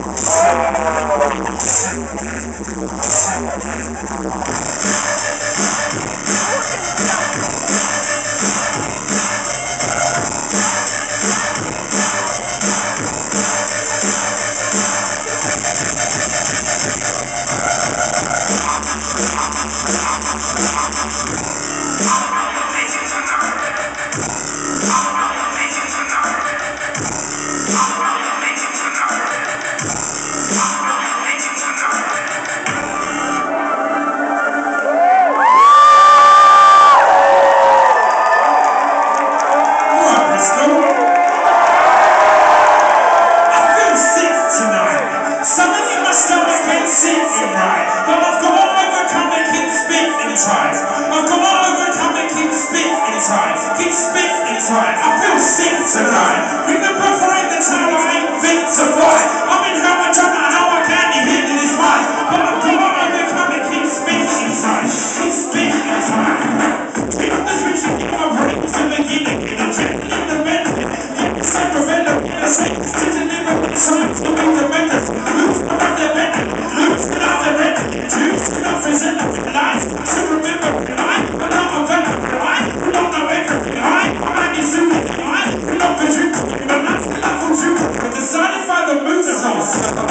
I feel sick tonight. Remember right the time I ain't fit to fly. I mean how much I know how I can't hit in this mind. But I'm gonna overcome it, keep spitting inside. Keep spitting inside. Keep the switch and keep my brain to the beginning. I'm checking in the benefit. Get the same revenge. The same to deliver the signs to be the vendors. Lose without the vendor. Lose without the vendor. Choose without resentment. Lies to remember. I but not a vendor. I don't know everything. I might be soon. I not the truth. But not the love of truth. Decided by the mood of all.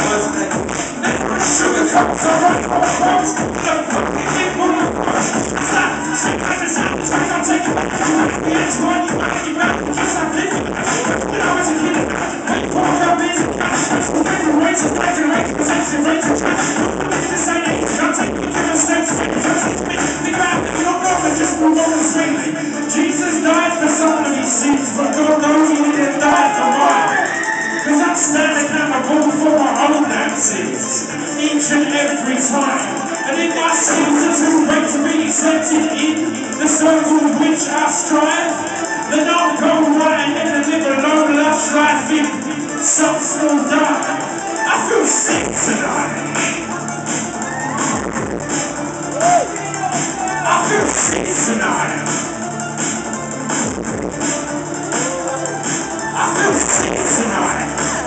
Sugar cups are right. The fucking people. Stop. I'm taking back. It's one you might be back. Just like this. When I was a kid, I walked up in. Different rates of life and rates, potential rates of time. This ain't it. Don't take me to the steps. Think about it. You don't know, but just move on and swing. Jesus died for some of these sins, but God knows he didn't die for mine. Cause I'm standing accountable for my own damn sins, each and every time. And if my sins are too great to be accepted in the circle which I strive, then I'll go right ahead and live a long, lush life in some small dark. I feel sick tonight. I feel sick tonight. I feel sick tonight.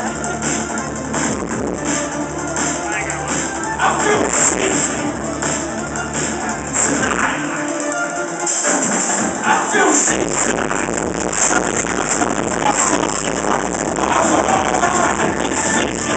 I feel sick tonight. I feel sick tonight.